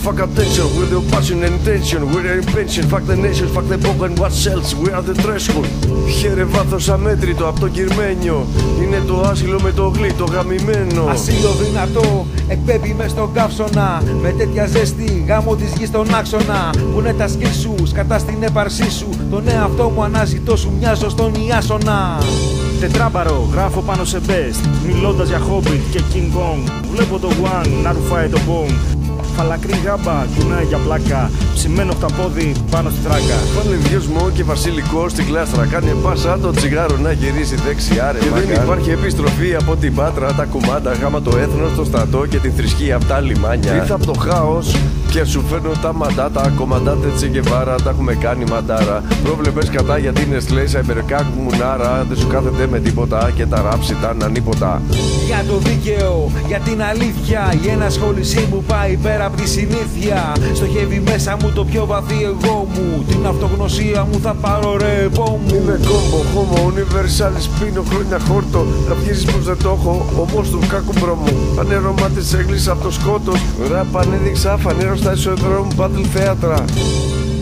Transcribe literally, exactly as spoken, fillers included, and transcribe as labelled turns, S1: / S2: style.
S1: Fuck attention, we're the passion and intention. We're the invention, fuck the nation, fuck the pop and what sells. We are the threshold. Χαίρε βάθος αμέτρητο από το κυρμένιο. Είναι το άσυλο με το γλύ, το γαμημένο.
S2: Ασύλο δυνατό, εκπέμπει μες στον καύσωνα. Με τέτοια ζέστη, γάμο της γης στον άξονα. Που είναι τα σκύλ σου, σκατά στην έπαρσή σου. Τον εαυτό μου αναζητώ σου, μοιάζω στον Ιάσονα.
S3: Τετράμπαρο, γράφω πάνω σε best. Μιλώντας για Hobbit και King Kong. Βλέπω το One να ρουφάει το Bong. Φαλακρή γάμπα, κουνάει για πλάκα. Ψημένο από τα πόδι πάνω στη τράκα.
S1: Πάλι δυοσμό και βασιλικό στην κλάστρα. Κάνει πάσα το τσιγάρο να γυρίσει δεξιά ρε. Και μάκα. Δεν υπάρχει επιστροφή από την Πάτρα. Τα κουμάντα γάμα το έθνος, το στρατό και την θρησκεία από τα λιμάνια. Ήρθα από το χάος και σου φέρνω τα μαντάτα. Κομμαντάτε Τσεκεβάρα, τα έχουμε κάνει μαντάρα. Πρόβλεπες κατά γιατί είναι σλέσα, υπερκάκ μουνάρα. Δεν σου κάθεται με τίποτα και τα ράψη ήταν ανίποτα.
S2: Για το δίκαιο, για την αλήθεια. Η ενασχόλησή μου πάει πέρα απ' τη συνήθεια. Στοχεύει μέσα μου το πιο βαθύ εγώ μου. Την αυτογνωσία μου θα πάρω ρε μου.
S1: Είμαι κόμπο, χώμο, universalis, πίνω χρόνια χόρτο. Καπιέζεις πως δεν το έχω, όμως του κάκουμπρο μου. Πανέρωμα της έγκλης απ' το σκότος. Ραπ ανέδειξα φανέρο στα ισοδρόμου, battle θέατρα.